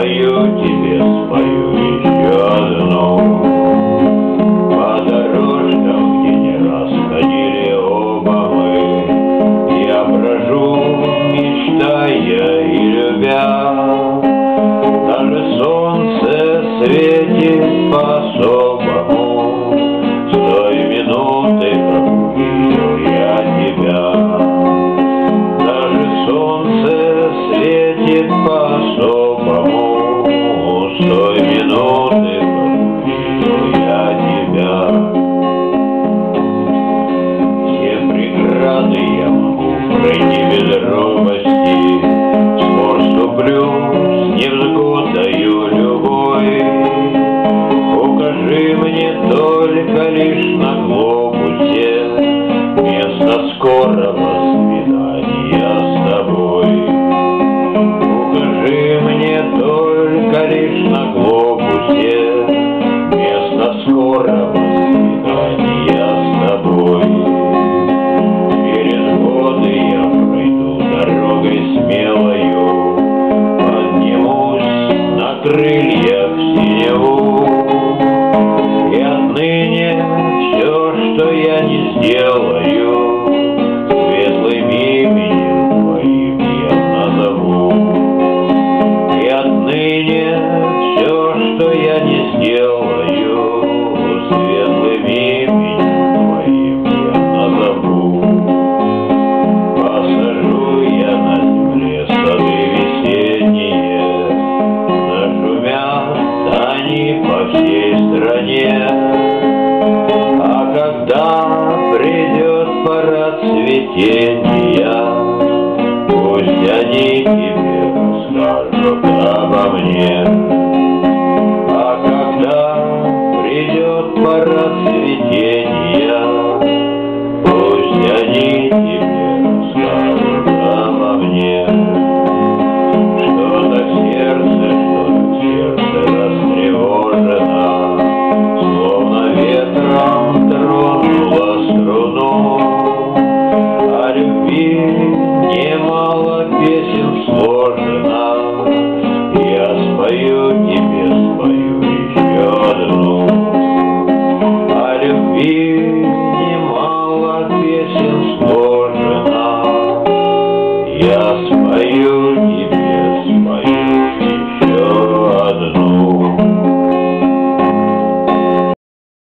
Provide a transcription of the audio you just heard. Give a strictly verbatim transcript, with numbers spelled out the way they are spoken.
спою тебе, спою еще одну. По дорожкам, где не раз ходили оба мы, я брожу, мечтая и любя. Даже солнце светит по-особому, с той минуты пробудил я тебя. Даже солнце светит по-особому, с той минуты пробудил я тебя. Все преграды я могу пройти без робости, спор вступлю с невзгодою любой. Укажи мне только лишь на глобусе место скорого свидания с тобой. Укажи мне только лишь на глобусе место скорого свидания с тобой. Через годы я пройду дорогой смелою, поднимусь на крыльях синеву, и отныне все, что я не сделаю, светлым именем твоим я назову. И отныне все, что я не сделаю, светлым именем твоим я назову. Посажу я на земле сады весенние, зашумят они по всей стране. А когда придет пора цветения, пусть они тебе расскажут обо мне. А когда придет пора цветения, пусть они тебе расскажут обо мне. Что-то в сердце, что-то в сердце растревожено, словно ветром тронула струну. О любви немало песен сложено, я спою тебе, спою еще одну. О любви немало песен сложено, я